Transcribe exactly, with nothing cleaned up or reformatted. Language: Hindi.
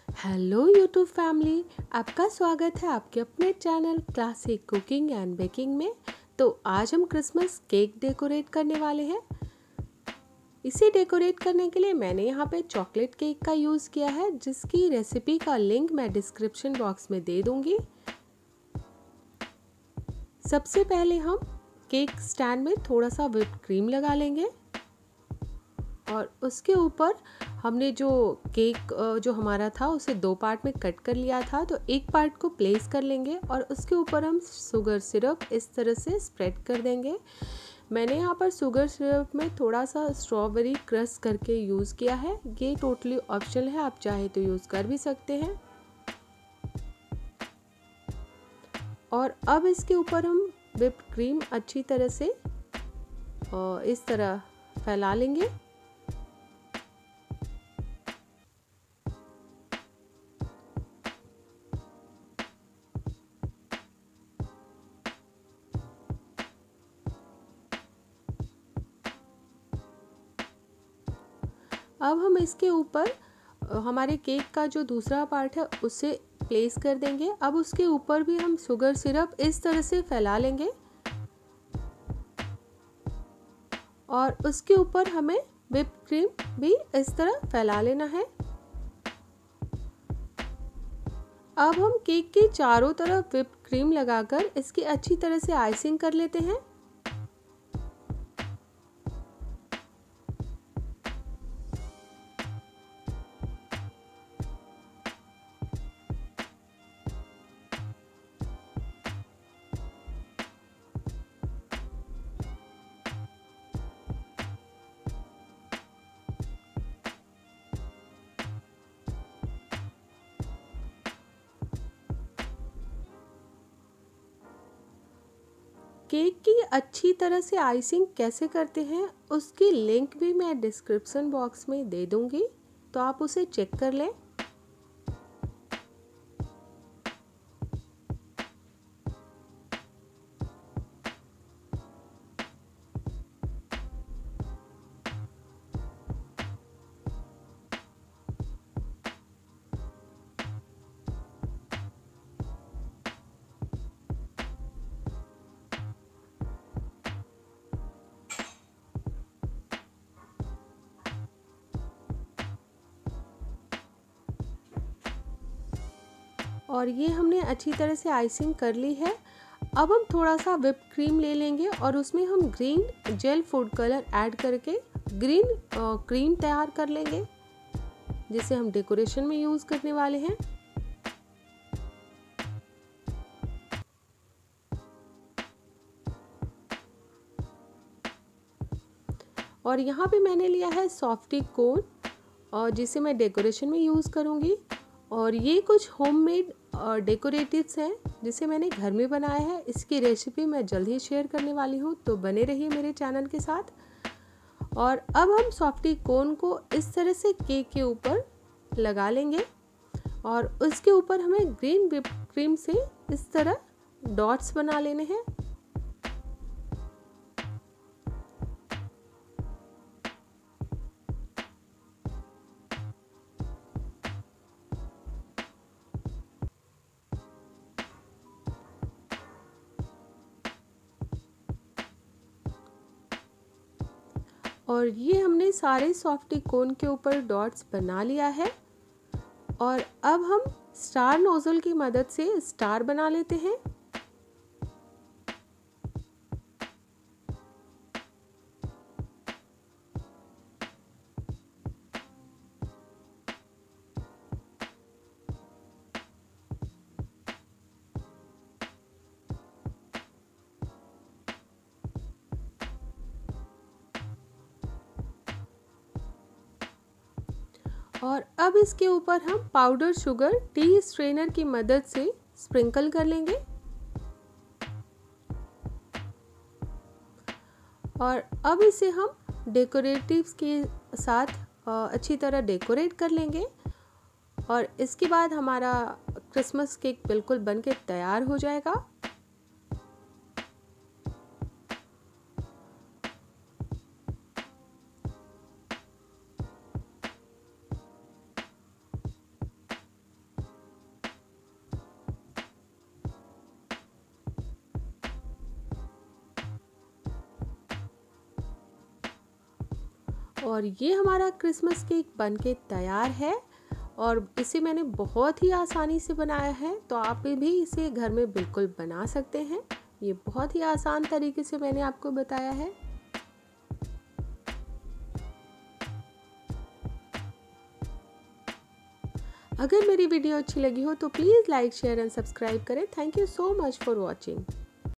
Hello YouTube family. आपका स्वागत है आपके अपने channel classic cooking and baking में। तो आज हम क्रिसमस केक डेकोरेट करने वाले हैं। इसे डेकोरेट करने के लिए मैंने यहाँ पे चॉकलेट केक का यूज़ किया है, जिसकी रेसिपी का लिंक मैं डिस्क्रिप्शन बॉक्स में दे दूँगी। सबसे पहले हम केक स्टैंड में थोड़ा सा व्हिप क्रीम लगा लेंगे और उसके ऊपर हमने जो केक जो हमारा था उसे दो पार्ट में कट कर लिया था, तो एक पार्ट को प्लेस कर लेंगे और उसके ऊपर हम शुगर सिरप इस तरह से स्प्रेड कर देंगे। मैंने यहाँ पर शुगर सिरप में थोड़ा सा स्ट्रॉबेरी क्रश करके यूज़ किया है। ये टोटली ऑप्शनल है, आप चाहे तो यूज़ कर भी सकते हैं। और अब इसके ऊपर हम व्हिप क्रीम अच्छी तरह से इस तरह फैला लेंगे। अब हम इसके ऊपर हमारे केक का जो दूसरा पार्ट है उसे प्लेस कर देंगे। अब उसके ऊपर भी हम शुगर सिरप इस तरह से फैला लेंगे और उसके ऊपर हमें व्हिप क्रीम भी इस तरह फैला लेना है। अब हम केक के चारों तरफ व्हिप क्रीम लगाकर इसकी अच्छी तरह से आइसिंग कर लेते हैं। केक की अच्छी तरह से आइसिंग कैसे करते हैं उसकी लिंक भी मैं डिस्क्रिप्शन बॉक्स में दे दूंगी, तो आप उसे चेक कर लें। और ये हमने अच्छी तरह से आइसिंग कर ली है। अब हम थोड़ा सा व्हिप क्रीम ले लेंगे और उसमें हम green gel food colour add करके ग्रीन क्रीम तैयार कर लेंगे, जिसे हम डेकोरेशन में यूज़ करने वाले हैं। और यहाँ पे मैंने लिया है सॉफ्टी कोन और जिसे मैं डेकोरेशन में यूज़ करूँगी। और ये कुछ होममेड डेकोरेटिव्स हैं जिसे मैंने घर में बनाया है। इसकी रेसिपी मैं जल्द ही शेयर करने वाली हूँ, तो बने रहिए मेरे चैनल के साथ। और अब हम सॉफ्टी कोन को इस तरह से केक के ऊपर लगा लेंगे और उसके ऊपर हमें ग्रीन व्हिप क्रीम से इस तरह डॉट्स बना लेने हैं। और ये हमने सारे सॉफ्टी कोन के ऊपर डॉट्स बना लिया है। और अब हम स्टार नोजल की मदद से स्टार बना लेते हैं। और अब इसके ऊपर हम पाउडर शुगर टी स्ट्रेनर की मदद से स्प्रिंकल कर लेंगे। और अब इसे हम डेकोरेटिव्स के साथ अच्छी तरह डेकोरेट कर लेंगे। और इसके बाद हमारा क्रिसमस केक बिल्कुल बनके तैयार हो जाएगा। और ये हमारा क्रिसमस केक बन के तैयार है और इसे मैंने बहुत ही आसानी से बनाया है, तो आप भी इसे घर में बिल्कुल बना सकते हैं। ये बहुत ही आसान तरीके से मैंने आपको बताया है। अगर मेरी वीडियो अच्छी लगी हो तो please like share and subscribe करें। Thank you so much for watching.